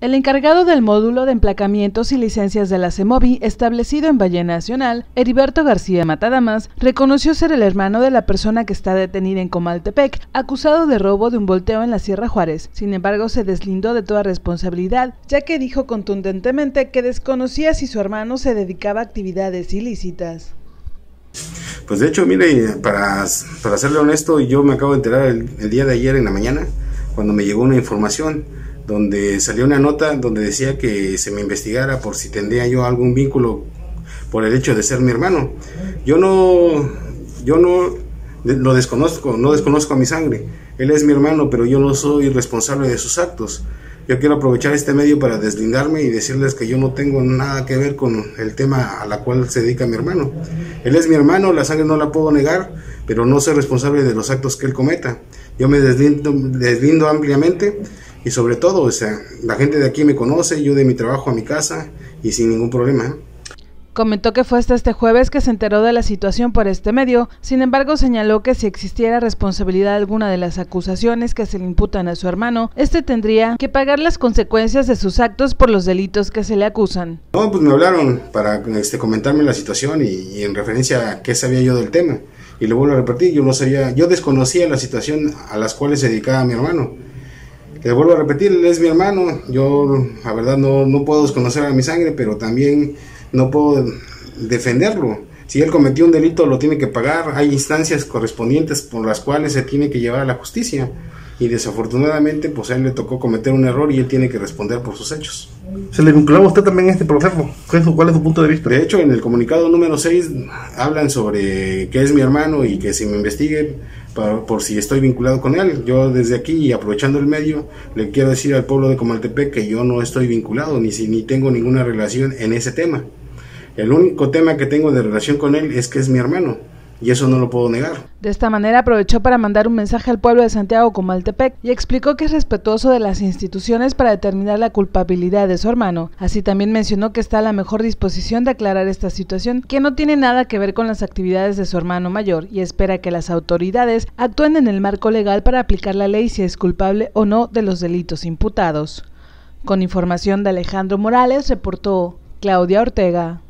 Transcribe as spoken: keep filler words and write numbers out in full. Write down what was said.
El encargado del módulo de emplacamientos y licencias de la CEMOVI, establecido en Valle Nacional, Heriberto García Matadamas, reconoció ser el hermano de la persona que está detenida en Comaltepec, acusado de robo de un volteo en la Sierra Juárez. Sin embargo, se deslindó de toda responsabilidad, ya que dijo contundentemente que desconocía si su hermano se dedicaba a actividades ilícitas. Pues de hecho, mire, para, para serle honesto, yo me acabo de enterar el, el día de ayer en la mañana, cuando me llegó una información donde salió una nota donde decía que se me investigara por si tendría yo algún vínculo por el hecho de ser mi hermano. Yo no, yo no lo desconozco, no desconozco a mi sangre. Él es mi hermano, pero yo no soy responsable de sus actos. Yo quiero aprovechar este medio para deslindarme y decirles que yo no tengo nada que ver con el tema a la cual se dedica mi hermano. Él es mi hermano, la sangre no la puedo negar, pero no soy responsable de los actos que él cometa. Yo me deslindo, deslindo ampliamente y sobre todo, o sea, la gente de aquí me conoce, yo de mi trabajo a mi casa y sin ningún problema. Comentó que fue hasta este jueves que se enteró de la situación por este medio. Sin embargo, señaló que si existiera responsabilidad alguna de las acusaciones que se le imputan a su hermano, este tendría que pagar las consecuencias de sus actos por los delitos que se le acusan. No, pues me hablaron para este, comentarme la situación y, y en referencia a qué sabía yo del tema. Y le vuelvo a repetir, yo no sabía, yo desconocía la situación a las cuales se dedicaba mi hermano. Le vuelvo a repetir, él es mi hermano, yo la verdad no, no puedo desconocer a mi sangre, pero también no puedo defenderlo. Si él cometió un delito lo tiene que pagar, hay instancias correspondientes por las cuales se tiene que llevar a la justicia y desafortunadamente pues a él le tocó cometer un error y él tiene que responder por sus hechos. ¿Se le vinculaba a usted también en este proceso? ¿Cuál es su punto de vista? De hecho, en el comunicado número seis hablan sobre que es mi hermano y que se me investigue por, por si estoy vinculado con él. Yo desde aquí y aprovechando el medio le quiero decir al pueblo de Comaltepec que yo no estoy vinculado ni, si, ni tengo ninguna relación en ese tema. El único tema que tengo de relación con él es que es mi hermano. Y eso no lo puedo negar. De esta manera aprovechó para mandar un mensaje al pueblo de Santiago Comaltepec y explicó que es respetuoso de las instituciones para determinar la culpabilidad de su hermano. Así también mencionó que está a la mejor disposición de aclarar esta situación, que no tiene nada que ver con las actividades de su hermano mayor, y espera que las autoridades actúen en el marco legal para aplicar la ley si es culpable o no de los delitos imputados. Con información de Alejandro Morales, reportó Claudia Ortega.